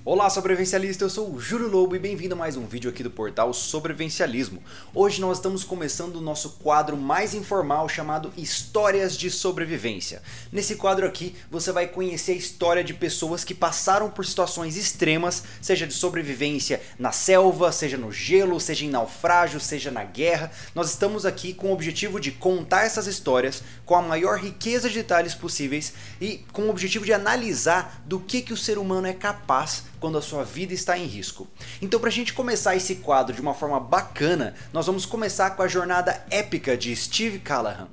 Olá, sobrevivencialista, eu sou o Júlio Lobo e bem-vindo a mais um vídeo aqui do portal Sobrevivencialismo. Hoje nós estamos começando o nosso quadro mais informal chamado Histórias de Sobrevivência. Nesse quadro aqui você vai conhecer a história de pessoas que passaram por situações extremas, seja de sobrevivência na selva, seja no gelo, seja em naufrágio, seja na guerra. Nós estamos aqui com o objetivo de contar essas histórias com a maior riqueza de detalhes possíveis e com o objetivo de analisar do que o ser humano é capaz quando a sua vida está em risco. Então, para a gente começar esse quadro de uma forma bacana, nós vamos começar com a jornada épica de Steve Callahan.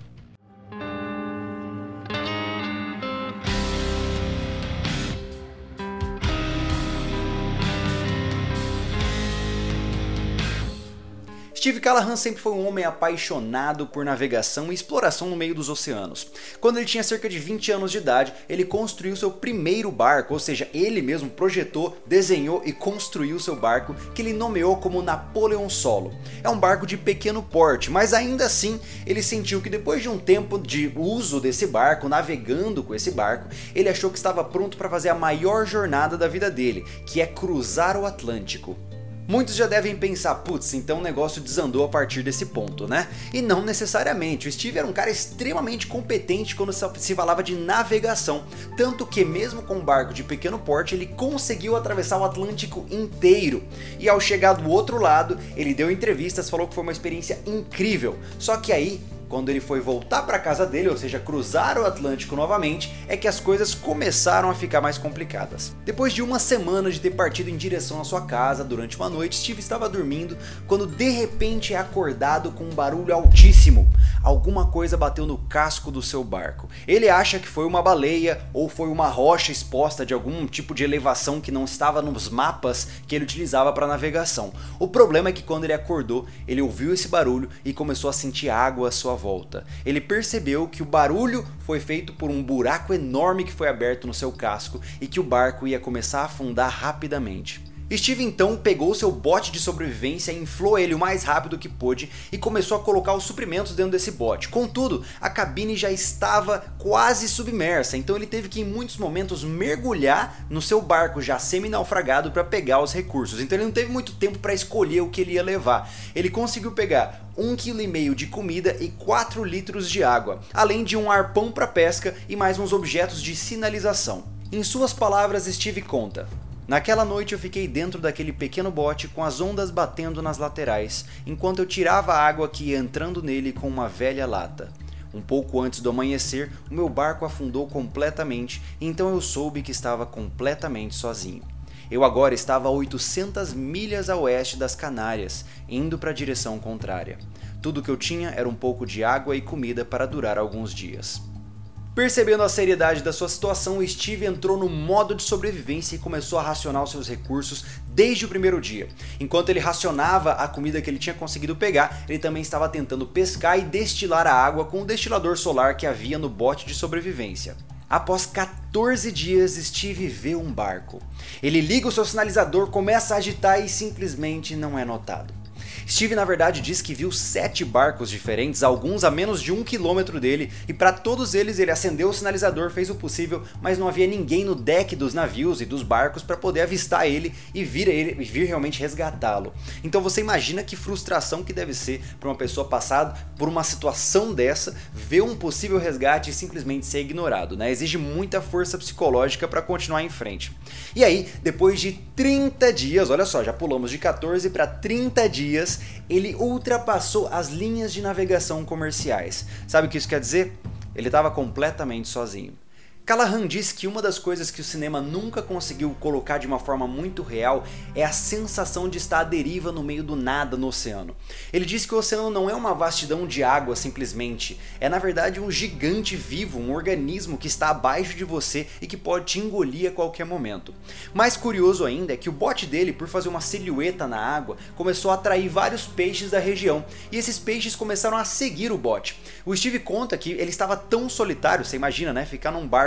Steve Callahan sempre foi um homem apaixonado por navegação e exploração no meio dos oceanos. Quando ele tinha cerca de 20 anos de idade, ele construiu seu primeiro barco, ou seja, ele mesmo projetou, desenhou e construiu seu barco, que ele nomeou como Napoleon Solo. É um barco de pequeno porte, mas ainda assim ele sentiu que depois de um tempo de uso desse barco, navegando com esse barco, ele achou que estava pronto para fazer a maior jornada da vida dele, que é cruzar o Atlântico. Muitos já devem pensar, putz, então o negócio desandou a partir desse ponto, né? E não necessariamente, o Steve era um cara extremamente competente quando se falava de navegação, tanto que mesmo com um barco de pequeno porte ele conseguiu atravessar o Atlântico inteiro. E ao chegar do outro lado, ele deu entrevistas, falou que foi uma experiência incrível, só que aí, quando ele foi voltar para casa dele, ou seja, cruzar o Atlântico novamente, é que as coisas começaram a ficar mais complicadas. Depois de uma semana de ter partido em direção à sua casa durante uma noite, Steve estava dormindo quando de repente é acordado com um barulho altíssimo. Alguma coisa bateu no casco do seu barco. Ele acha que foi uma baleia ou foi uma rocha exposta de algum tipo de elevação que não estava nos mapas que ele utilizava para navegação. O problema é que quando ele acordou, ele ouviu esse barulho e começou a sentir água à sua volta. Ele percebeu que o barulho foi feito por um buraco enorme que foi aberto no seu casco e que o barco ia começar a afundar rapidamente. Steve então pegou seu bote de sobrevivência, inflou ele o mais rápido que pôde e começou a colocar os suprimentos dentro desse bote. Contudo, a cabine já estava quase submersa, então ele teve que em muitos momentos mergulhar no seu barco já semi-naufragado para pegar os recursos. Então ele não teve muito tempo para escolher o que ele ia levar. Ele conseguiu pegar 1,5 kg de comida e 4 litros de água, além de um arpão para pesca e mais uns objetos de sinalização. Em suas palavras, Steve conta: naquela noite eu fiquei dentro daquele pequeno bote com as ondas batendo nas laterais, enquanto eu tirava a água que ia entrando nele com uma velha lata. Um pouco antes do amanhecer, o meu barco afundou completamente, então eu soube que estava completamente sozinho. Eu agora estava a 800 milhas a oeste das Canárias, indo para a direção contrária. Tudo que eu tinha era um pouco de água e comida para durar alguns dias. Percebendo a seriedade da sua situação, Steve entrou no modo de sobrevivência e começou a racionar os seus recursos desde o primeiro dia. Enquanto ele racionava a comida que ele tinha conseguido pegar, ele também estava tentando pescar e destilar a água com o destilador solar que havia no bote de sobrevivência. Após 14 dias, Steve vê um barco. Ele liga o seu sinalizador, começa a agitar e simplesmente não é notado. Steve na verdade diz que viu 7 barcos diferentes, alguns a menos de 1 quilômetro dele, e para todos eles ele acendeu o sinalizador, fez o possível, mas não havia ninguém no deck dos navios e dos barcos para poder avistar ele e vir realmente resgatá-lo. Então você imagina que frustração que deve ser para uma pessoa passada por uma situação dessa, ver um possível resgate e simplesmente ser ignorado, né? Exige muita força psicológica para continuar em frente. E aí, depois de 30 dias, olha só, já pulamos de 14 para 30 dias, ele ultrapassou as linhas de navegação comerciais. Sabe o que isso quer dizer? Ele estava completamente sozinho. Callahan diz que uma das coisas que o cinema nunca conseguiu colocar de uma forma muito real é a sensação de estar à deriva no meio do nada no oceano. Ele diz que o oceano não é uma vastidão de água simplesmente, é na verdade um gigante vivo, um organismo que está abaixo de você e que pode te engolir a qualquer momento. Mais curioso ainda é que o bote dele, por fazer uma silhueta na água, começou a atrair vários peixes da região, e esses peixes começaram a seguir o bote. O Steve conta que ele estava tão solitário, você imagina, né, ficar num barco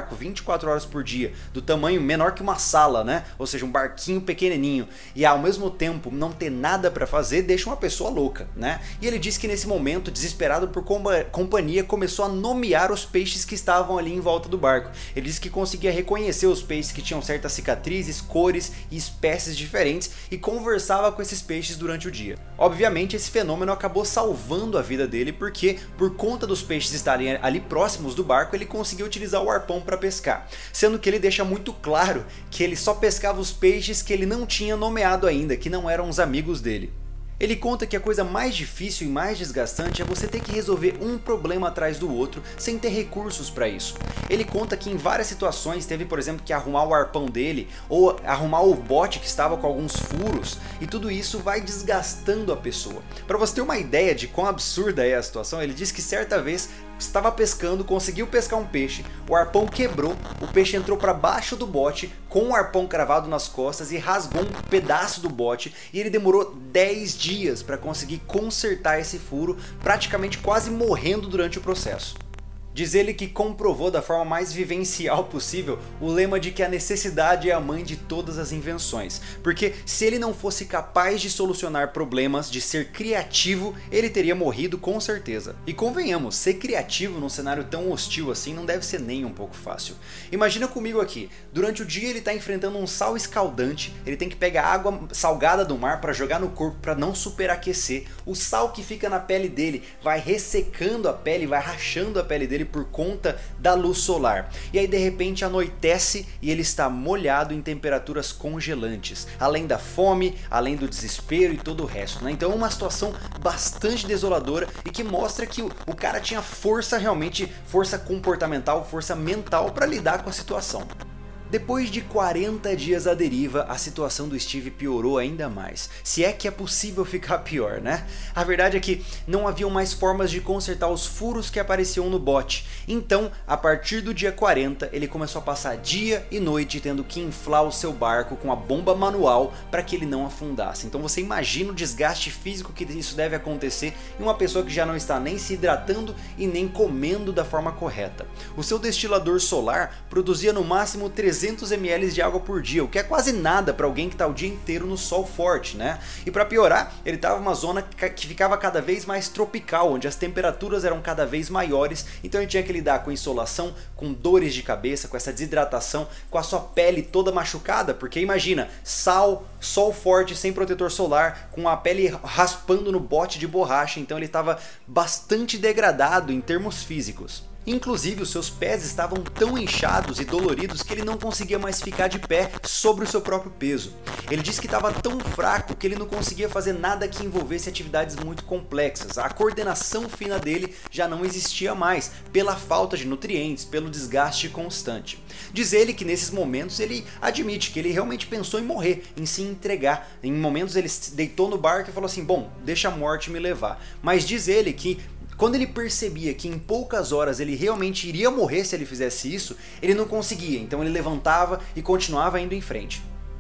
barco 24 horas por dia, do tamanho menor que uma sala, né? Ou seja, um barquinho pequenininho, e ao mesmo tempo não ter nada para fazer, deixa uma pessoa louca, né? E ele disse que nesse momento, desesperado por companhia, começou a nomear os peixes que estavam ali em volta do barco. Ele disse que conseguia reconhecer os peixes que tinham certas cicatrizes, cores e espécies diferentes e conversava com esses peixes durante o dia. Obviamente esse fenômeno acabou salvando a vida dele porque, por conta dos peixes estarem ali próximos do barco, ele conseguiu utilizar o arpão para pescar, sendo que ele deixa muito claro que ele só pescava os peixes que ele não tinha nomeado ainda, que não eram os amigos dele. Ele conta que a coisa mais difícil e mais desgastante é você ter que resolver um problema atrás do outro sem ter recursos para isso. Ele conta que em várias situações teve, por exemplo, que arrumar o arpão dele ou arrumar o bote que estava com alguns furos, e tudo isso vai desgastando a pessoa. Para você ter uma ideia de quão absurda é a situação, ele diz que certa vez estava pescando, conseguiu pescar um peixe, o arpão quebrou, o peixe entrou para baixo do bote com o arpão cravado nas costas e rasgou um pedaço do bote, e ele demorou 10 dias para conseguir consertar esse furo, praticamente quase morrendo durante o processo. Diz ele que comprovou da forma mais vivencial possível o lema de que a necessidade é a mãe de todas as invenções, porque se ele não fosse capaz de solucionar problemas, de ser criativo, ele teria morrido com certeza. E convenhamos, ser criativo num cenário tão hostil assim não deve ser nem um pouco fácil. Imagina comigo aqui, durante o dia ele está enfrentando um sol escaldante, ele tem que pegar água salgada do mar para jogar no corpo para não superaquecer, o sal que fica na pele dele vai ressecando a pele, vai rachando a pele dele por conta da luz solar. E aí de repente anoitece e ele está molhado em temperaturas congelantes, além da fome, além do desespero e todo o resto, né? Então é uma situação bastante desoladora e que mostra que o cara tinha força realmente, força comportamental, força mental para lidar com a situação. Depois de 40 dias à deriva, a situação do Steve piorou ainda mais, se é que é possível ficar pior, né? A verdade é que não haviam mais formas de consertar os furos que apareciam no bote, então a partir do dia 40 ele começou a passar dia e noite tendo que inflar o seu barco com a bomba manual para que ele não afundasse. Então você imagina o desgaste físico que isso deve acontecer em uma pessoa que já não está nem se hidratando e nem comendo da forma correta. O seu destilador solar produzia no máximo 300 ml de água por dia, o que é quase nada para alguém que está o dia inteiro no sol forte, né? E para piorar, ele estava em uma zona que ficava cada vez mais tropical, onde as temperaturas eram cada vez maiores, então ele tinha que lidar com insolação, com dores de cabeça, com essa desidratação, com a sua pele toda machucada, porque imagina, sal, sol forte, sem protetor solar, com a pele raspando no bote de borracha, então ele estava bastante degradado em termos físicos. Inclusive os seus pés estavam tão inchados e doloridos que ele não conseguia mais ficar de pé sobre o seu próprio peso. Ele disse que estava tão fraco que ele não conseguia fazer nada que envolvesse atividades muito complexas. A coordenação fina dele já não existia mais, pela falta de nutrientes, pelo desgaste constante. Diz ele que nesses momentos ele admite que ele realmente pensou em morrer, em se entregar. Em momentos ele se deitou no barco e falou assim, bom, deixa a morte me levar. Mas diz ele que quando ele percebia que em poucas horas ele realmente iria morrer se ele fizesse isso, ele não conseguia, então ele levantava e continuava indo em frente.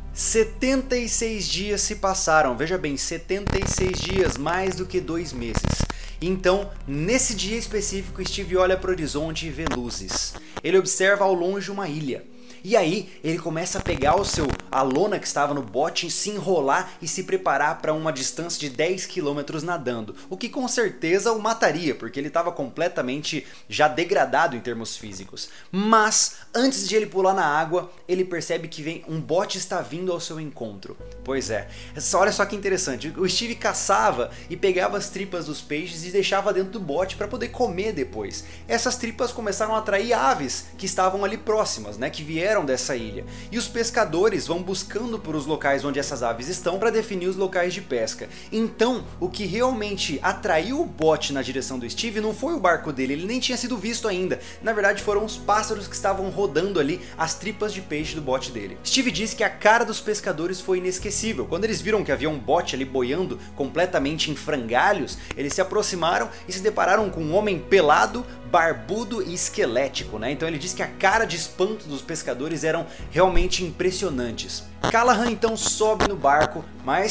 76 dias se passaram, veja bem, 76 dias, mais do que 2 meses. Então, nesse dia específico, Steve olha para o horizonte e vê luzes. Ele observa ao longe uma ilha. E aí ele começa a pegar a lona que estava no bote, se enrolar e se preparar para uma distância de 10 km nadando, o que com certeza o mataria, porque ele estava completamente já degradado em termos físicos. Mas antes de ele pular na água, ele percebe que um bote está vindo ao seu encontro. Pois é, olha só que interessante, o Steve caçava e pegava as tripas dos peixes e deixava dentro do bote para poder comer depois. Essas tripas começaram a atrair aves que estavam ali próximas, né, que vieram dessa ilha, e os pescadores vão buscando por os locais onde essas aves estão para definir os locais de pesca. Então o que realmente atraiu o bote na direção do Steve não foi o barco dele, ele nem tinha sido visto ainda, na verdade foram os pássaros que estavam rodando ali as tripas de peixe do bote dele. Steve disse que a cara dos pescadores foi inesquecível, quando eles viram que havia um bote ali boiando completamente em frangalhos, eles se aproximaram e se depararam com um homem pelado, barbudo e esquelético, né? Então ele disse que a cara de espanto dos pescadores eram realmente impressionantes. Callahan então sobe no barco, mas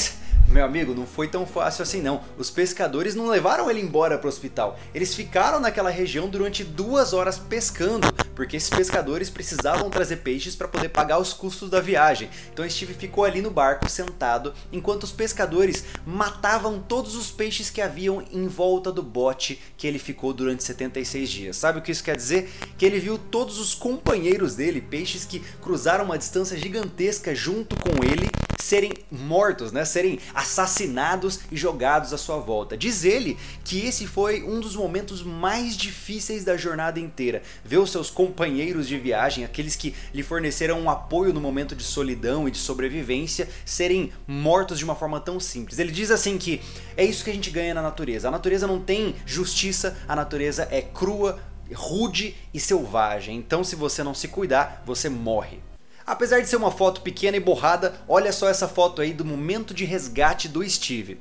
Meu amigo, não foi tão fácil assim não. Os pescadores não levaram ele embora para o hospital. Eles ficaram naquela região durante 2 horas pescando, porque esses pescadores precisavam trazer peixes para poder pagar os custos da viagem. Então Steve ficou ali no barco sentado, enquanto os pescadores matavam todos os peixes que haviam em volta do bote que ele ficou durante 76 dias. Sabe o que isso quer dizer? Que ele viu todos os companheiros dele, peixes que cruzaram uma distância gigantesca junto com ele, serem mortos, né? Serem assassinados e jogados à sua volta. Diz ele que esse foi um dos momentos mais difíceis da jornada inteira. Ver os seus companheiros de viagem, aqueles que lhe forneceram um apoio no momento de solidão e de sobrevivência, serem mortos de uma forma tão simples. Ele diz assim que é isso que a gente ganha na natureza. A natureza não tem justiça, a natureza é crua, rude e selvagem. Então se você não se cuidar, você morre. Apesar de ser uma foto pequena e borrada, olha só essa foto aí do momento de resgate do Steve.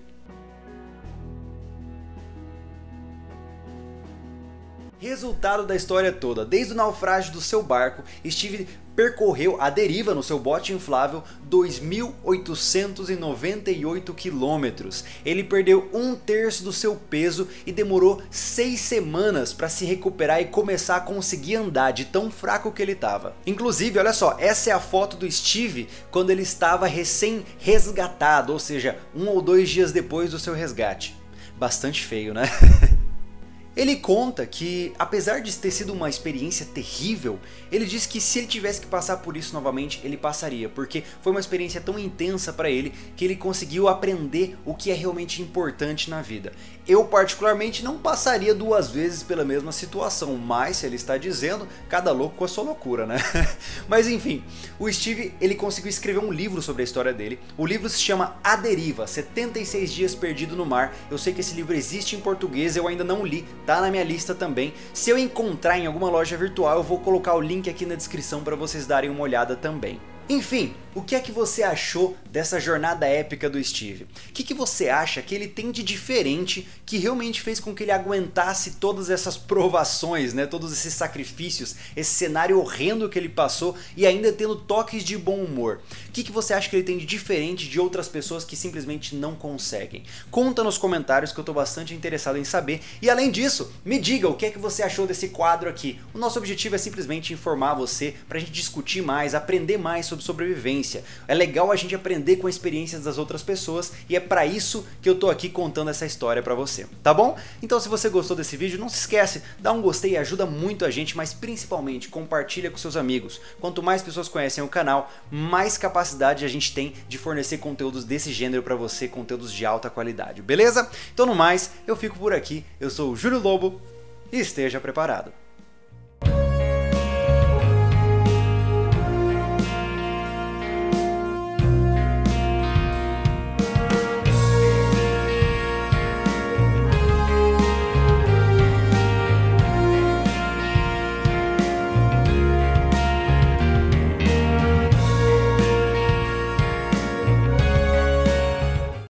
Resultado da história toda: desde o naufrágio do seu barco, Steve percorreu à deriva no seu bote inflável 2.898 quilômetros. Ele perdeu 1/3 do seu peso e demorou 6 semanas para se recuperar e começar a conseguir andar de tão fraco que ele estava. Inclusive, olha só, essa é a foto do Steve quando ele estava recém-resgatado, ou seja, 1 ou 2 dias depois do seu resgate. Bastante feio, né? Ele conta que, apesar de ter sido uma experiência terrível, ele diz que se ele tivesse que passar por isso novamente, ele passaria, porque foi uma experiência tão intensa para ele que ele conseguiu aprender o que é realmente importante na vida. Eu particularmente não passaria 2 vezes pela mesma situação, mas se ele está dizendo, cada louco com a sua loucura, né? Mas enfim, o Steve ele conseguiu escrever um livro sobre a história dele. O livro se chama A Deriva, 76 dias perdido no mar. Eu sei que esse livro existe em português, eu ainda não li. Tá na minha lista também. Se eu encontrar em alguma loja virtual, eu vou colocar o link aqui na descrição para vocês darem uma olhada também. Enfim, o que é que você achou dessa jornada épica do Steve? O que você acha que ele tem de diferente que realmente fez com que ele aguentasse todas essas provações, né? Todos esses sacrifícios, esse cenário horrendo que ele passou e ainda tendo toques de bom humor? O que você acha que ele tem de diferente de outras pessoas que simplesmente não conseguem? Conta nos comentários que eu tô bastante interessado em saber. E além disso, me diga o que é que você achou desse quadro aqui. O nosso objetivo é simplesmente informar você pra gente discutir mais, aprender mais sobre sobrevivência. É legal a gente aprender com as experiências das outras pessoas e é pra isso que eu tô aqui contando essa história pra você, tá bom? Então se você gostou desse vídeo, não se esquece, dá um gostei, ajuda muito a gente, mas principalmente compartilha com seus amigos. Quanto mais pessoas conhecem o canal, mais capacidade a gente tem de fornecer conteúdos desse gênero pra você, conteúdos de alta qualidade, beleza? Então no mais, eu fico por aqui, eu sou o Júlio Lobo e esteja preparado.